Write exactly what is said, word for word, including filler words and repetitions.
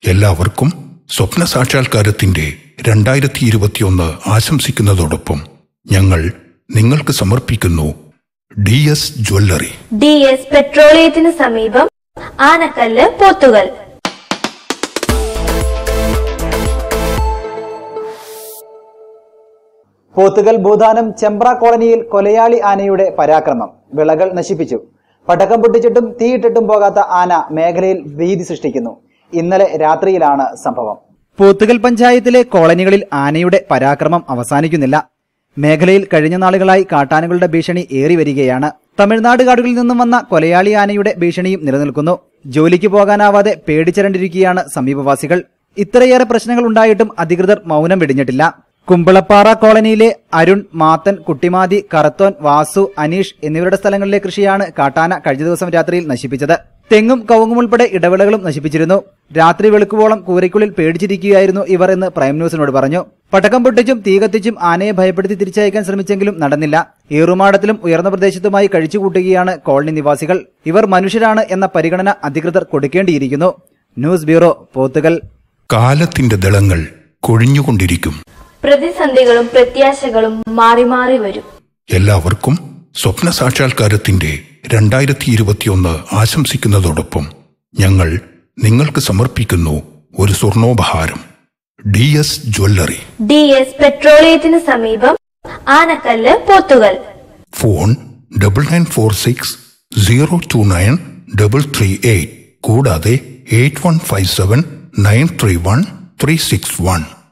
എല്ലാവർക്കും സ്വപ്ന സാക്ഷാത്കാരത്തിന്റെ രണ്ടായിരത്തി ഇരുപത്തിയൊന്ന് ആശംസിക്കുന്നതോടൊപ്പം ഞങ്ങൾ നിങ്ങൾക്ക് സമർപ്പിക്കുന്നു D S jewellery, D S പെട്രോളിയത്തിന് സമീപം, ആനക്കല്ല്, പോത്തുകൽ. പോത്തുകൽ ഭൂദാനം ചെമ്പ്ര കോളനിയിൽ കൊലയാളി ആനയുടെ പരാക്രമം. വിളകൾ നശിപ്പിച്ചു. പടക്കം പൊട്ടിച്ചിട്ടും തീയിട്ടിട്ടും പോകാത്ത ആന മേഖലയിൽ ഭീതി സൃഷ്ടിക്കുന്നു. ഇന്നലെ രാത്രിയിലാണ് സംഭവം. പോത്തുകൽ പഞ്ചായത്തിലെ കോളനികളിൽ ആനയുടെ പരാക്രമം അവസാനിക്കുന്നില്ല. മേഖലയിൽ കഴിഞ്ഞ നാളുകളായി കാട്ടാനകളുടെ ഭീഷണി ഏറി വരികയാണ്. തമിഴ്നാട് കാടുകളിൽ നിന്നും വന്ന കൊലയാളി ആനയുടെ ഭീഷണിയും നിലനിൽക്കുന്നു. ജോലിക്ക് പോകാനാവാതെ പേടിച്ചിരണ്ടിരിക്കുകയാണ് സമീപവാസികൾ. ഇത്രയേറെ പ്രശ്നങ്ങൾ ഉണ്ടായിട്ടും അധികൃതർ മൗനം വെടിഞ്ഞിട്ടില്ല. കുമ്പളപ്പാറ കോളനിയിലെ അരുൺ, മാത്തൻ, കുട്ടിമാതി, കറത്തോൻ, വാസു, അനീഷ് എന്നിവരുടെ സ്ഥലങ്ങളിലെ കൃഷിയാണ് കാട്ടാന കഴിഞ്ഞ ദിവസം രാത്രിയിൽ നശിപ്പിച്ചത്. തെങ്ങും കവുങ്ങും ഉൾപ്പെടെ ഇടവിളകളും നശിപ്പിച്ചിരുന്നു. രാത്രി വെളുക്കുവോളം കൂരയ്ക്കുള്ളിൽ പേടിച്ചിരിക്കുകയായിരുന്നു ഇവർ എന്ന് പ്രൈം ന്യൂസിനോട് പറഞ്ഞു. പടക്കം പൊട്ടിച്ചും തീ കത്തിച്ചും ആനയെ ഭയപ്പെടുത്തി തിരിച്ചയക്കാൻ ശ്രമിച്ചെങ്കിലും നടന്നില്ല. ഏറുമാടത്തിലും ഉയർന്ന പ്രദേശത്തുമായി കഴിച്ചുകൂട്ടുകയാണ് കോളനി നിവാസികൾ. ഇവർ മനുഷ്യരാണ് എന്ന പരിഗണന അധികൃതർ കൊടുക്കേണ്ടിയിരിക്കുന്നു. News bureau, Pothukal. കാലത്തിന്റെ ദളങ്ങൾ കൊഴിഞ്ഞുകൊണ്ടിരിക്കും. പ്രതിസന്ധികളും പ്രത്യാശകളും മാറി മാറി വരും. എല്ലാവർക്കും സ്വപ്ന സാക്ഷാത്കാരത്തിന്റെ രണ്ടായിരത്തി ഇരുപത്തിയൊന്ന് ആശംസിക്കുന്നതോടൊപ്പം ഞങ്ങൾ നിങ്ങൾക്ക് സമർപ്പിക്കുന്നു ഒരു സ്വർണോപഹാരം. D S jewellery, D S പെട്രോളിയത്തിന് സമീപം, Anakkal, Pothukal. Phone double nine four six zero two nine double three eight കൂടാതെ eight one five seven nine three one three six one.